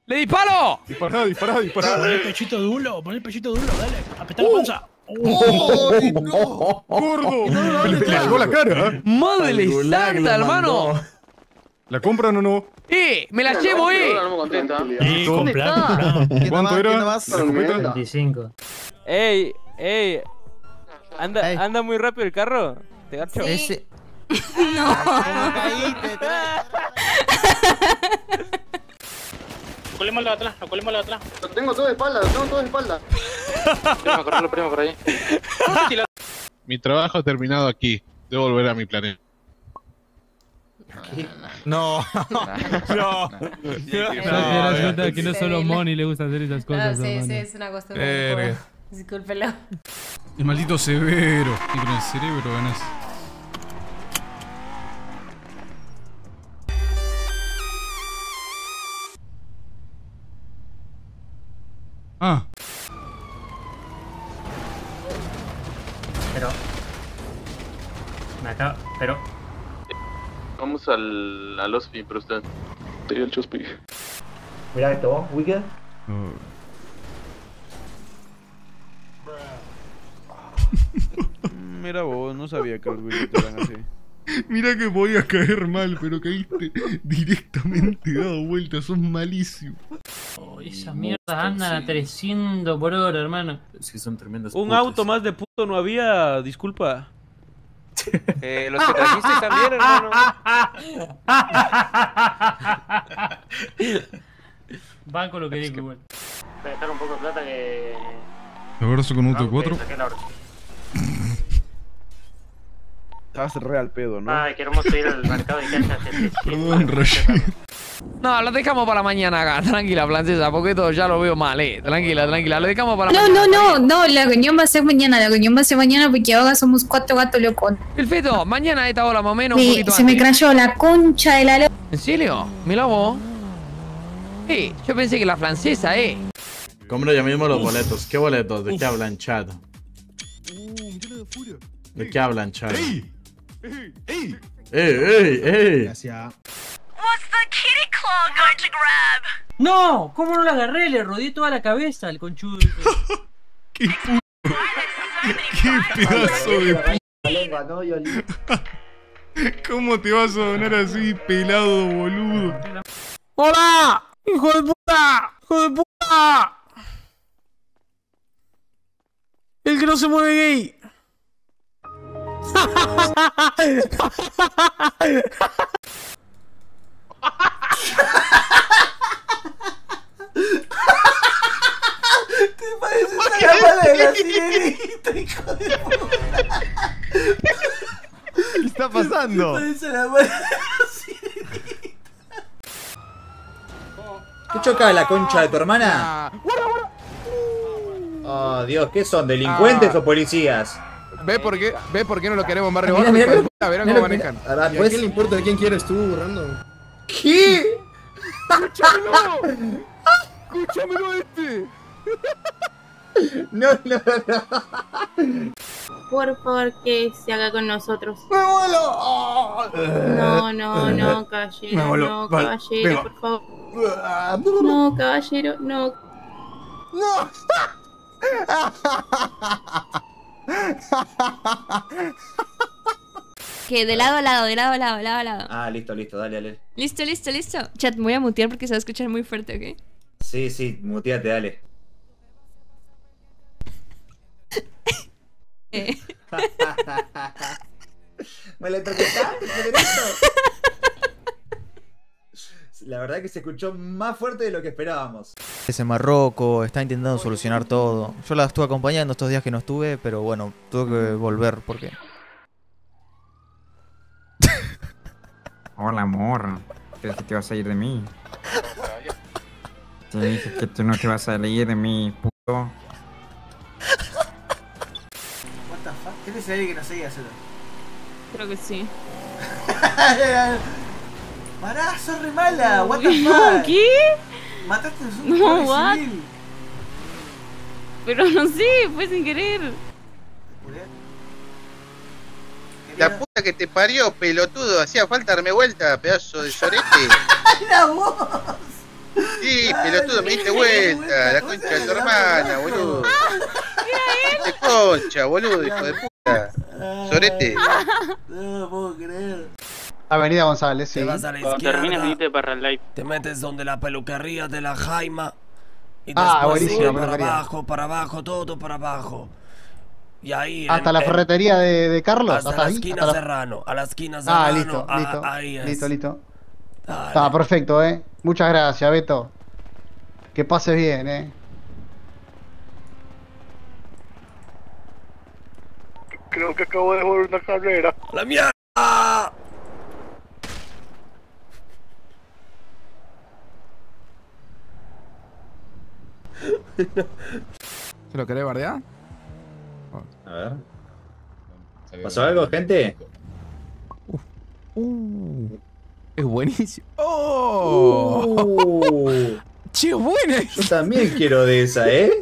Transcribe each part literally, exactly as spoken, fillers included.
¡Le disparo! Dispará, dispará, dispará. Pon el pechito duro, pon el pechito duro, dale. Apretá la panza. ¡Ay, no! ¡Gordo! Le, le llegó la cara, ¿eh? ¡Madre santa, hermano! ¿La compran o no? ¡Eh! ¡Me la llevo, eh! No me contesta. Sí, comprá, comprá. ¿Cuánto era? ¿La escopeta? veinticinco. Ey, ey. Anda, Ey. anda muy rápido el carro. Te garcho. Sí. Ese... No. Colémoslo de atrás, colémoslo de atrás. Lo tengo todo de espalda, lo tengo todo de espalda. Prima, correlo, prima, por ahí. Mi trabajo ha terminado aquí. Debo volver a mi planeta. No. No. Te das cuenta que no solo Moni le gusta hacer esas cosas. No, sí, hermano. sí, es una costumbre. Verga. Discúlpelo. El maldito severo. Y con el cerebro ganás. Ah. Pero... Me acaba... Pero... Vamos al, al Ospi, pero usted. Te dio el chuspi. Mira esto, Wicked. Mira vos, no sabía que los güeyes eran así. Mira que podías caer mal, pero caíste directamente dado vuelta. Sos malísimo. Oh, esas mierdas andan a trescientos por hora, hermano. Es que son tremendas Un putas. auto más de puto no había, disculpa. Eh, los que trajiste también, hermano. Van con lo que digo igual. Voy a dejar un poco de plata que... ¿Te abrazo con auto cuatro? Estabas re al pedo, ¿no? Ay, queremos ir al mercado de cajas. Perdón, Rashid. No, lo dejamos para mañana acá. Tranquila, francesa, porque esto ya lo veo mal, eh. Tranquila, tranquila, lo dejamos para No, mañana. no, no, no, la reunión va a ser mañana, la reunión va a ser mañana porque ahora somos cuatro gatos locos. Perfecto, mañana a esta hora más o menos, un Me- poquito se me antes. crayó la concha de la lo... ¿En serio? Mira vos. Eh, yo pensé que la francesa, eh. Compro yo mismo los boletos. ¿Qué boletos? ¿De qué hablan, chat? ¿De qué hablan, chat? ¡Ey! ¡Ey! ¡Ey! ¡Ey, ey! Gracias. No, ¿cómo no la agarré? Le rodeé toda la cabeza al conchudo. ¡Qué puto! ¡Qué pedazo de puto! ¿Cómo te vas a donar así, pelado boludo? ¡Hola! ¡Hijo de puta! ¡Hijo de puta! El que no se mueve gay. ¿Te parece esa cámara de la sirenita, hijo de puta? ¿Qué está pasando? Parece la cámara de la sirenita. ¿Qué choca la concha de tu hermana? Oh, Dios, ¿qué son? ¿Delincuentes o policías? ¿Ves por qué? ¿Ves por qué no lo queremos más Mira, rebajo? mira, Hijo de mira, puta, verán mira, cómo mira. manejan. Ahora, pues... ¿A quién le importa de quién quieres tú, burrando? ¿Qué? ¡Escúchamelo! ¡Escúchamelo este! No, no, no. Por favor, que se haga con nosotros. ¡Me vuelo! No, no, no, caballero, no, caballero, por favor. No, caballero, no. ¡No! Que de lado a lado, de lado a lado, de lado a lado. Ah, listo, listo, dale, dale. Listo, listo, listo. Chat, me voy a mutear porque se va a escuchar muy fuerte, ¿ok? Sí, sí, muteate, dale. Eh. ¿Me la interpretaste, Federico? La verdad que se escuchó más fuerte de lo que esperábamos. Es en Marruecos, está intentando solucionar todo. Yo la estuve acompañando estos días que no estuve, pero bueno, tuve que volver porque... Hola, amor. ¿Crees que te vas a ir de mí? Te dije que tú no te vas a ir de mí, puto. What the fuck? ¿Tienes alguien que no seguía hacerlo? Creo que sí. Pará, sos re mala, what the fuck. ¿Qué? Mataste a un No, policía what? civil. Pero no sé, fue sin querer. La puta que te parió, pelotudo. Hacía falta darme vuelta, pedazo de sorete. ¡La voz! Sí, pelotudo, me diste vuelta. La concha de tu hermana, boludo. Diste concha, boludo, hijo de puta. Sorete. No lo puedo creer. Avenida González, sí. Te vas a la Cuando izquierda, termines, venite para el live. te metes donde la peluquería de la Jaima. Y Ah, después buenísimo, sigue la para peluquería. abajo, para abajo, todo para abajo. Y ahí. Hasta en- la en- ferretería de, de Carlos. Hasta, Hasta la ahí. esquina hasta la- Serrano. A la esquina Serrano. Ah, listo, ah, listo. ahí es. Listo, listo. Dale. Está perfecto, eh. Muchas gracias, Beto. Que pases bien, eh. Creo que acabo de jugar una carrera. ¡La mierda! ¿Se lo querés bardear? A ver. ¿Pasó algo, gente? Uh, es buenísimo. ¡Oh! Uh, ¡Che, buena! yo también quiero de esa, ¿eh?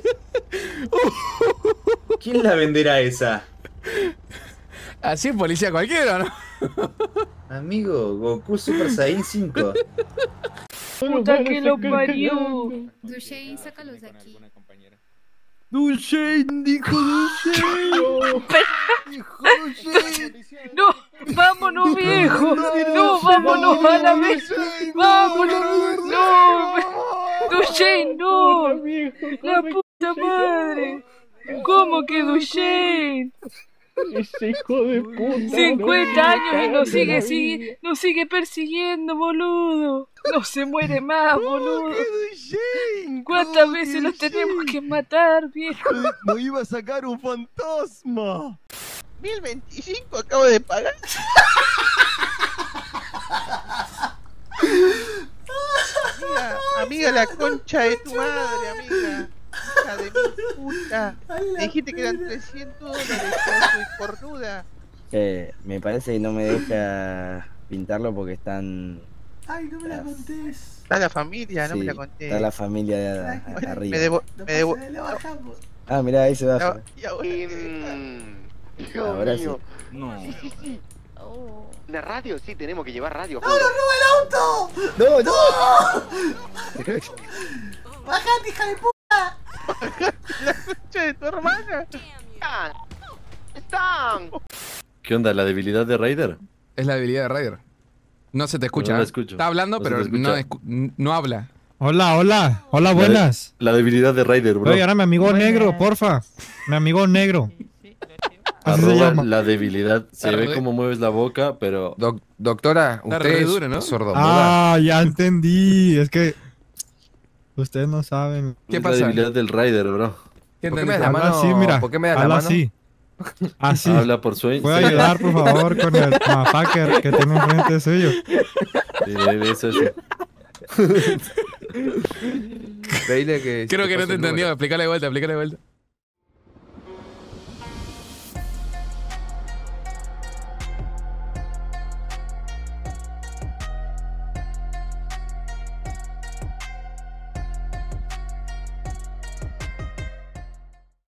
¿Quién la venderá esa? Así es policía cualquiera, ¿no? Amigo, Goku Super Saiyan cinco. Puta que lo parió. Dushane, sácalos de aquí. Dushane, dijo Dushane. Dijo Dushane. No, vámonos viejo. No, vámonos a la vez. Vámonos. No. Dushane, no. La puta madre. ¿Cómo que Dushane? Ese hijo de puta. cincuenta años y nos sigue, sigue, nos sigue persiguiendo, boludo. No se muere más, boludo. ¿Cuántas veces los tenemos que matar, viejo? No iba a sacar un fantasma. mil veinticinco acabo de pagar. Amiga, amiga, la concha de tu madre, amiga. Hija de mi puta. Me dijiste que eran trescientos dólares, pedazo de cornuda. Eh, me parece que no me deja pintarlo porque están... Ay, no me la contés. Está la familia, no sí, me la conté. está la familia de a- a- Bueno, arriba. Me debo, No me debo. pasa, le bajamos. Ah, mirá, ahí se No, baja. y ahora- Ahora sí. No. Sí, sí, sí. La radio, sí, tenemos que llevar radio. ¡No, nos roba el auto! ¡No, no! ¡Bajate, hija de puta! La concha de tu hermana. Están. Están. ¿Qué onda? ¿La debilidad de Raider? Es la debilidad de Raider. No se te escucha. No la ¿eh? escucho. Está hablando, No se pero te escucha. no, escu- no habla. Hola, hola, hola, La de- buenas. La debilidad de Raider, bro. Oye, ahora mi amigo negro, porfa. Mi amigo negro. Así se Arroba llama. la debilidad. Se Está ve re- cómo mueves la boca, pero... Doc- doctora, Está usted re es duro, ¿no? sordomuda. Ah, ya entendí. Es que ustedes no saben. ¿Qué es pasa? la debilidad del Raider, bro. ¿Qué ¿Por qué entendiste? me das la Habla mano? así, mira. ¿Por qué me das la Habla mano? así. Así. Habla por sueño. ¿Puede ayudar, por favor, con el motherfucker que tiene enfrente suyo? Sí, de eso sí. Dile que Creo que no te pase el entendió. número. Explícale de vuelta, explícale de vuelta.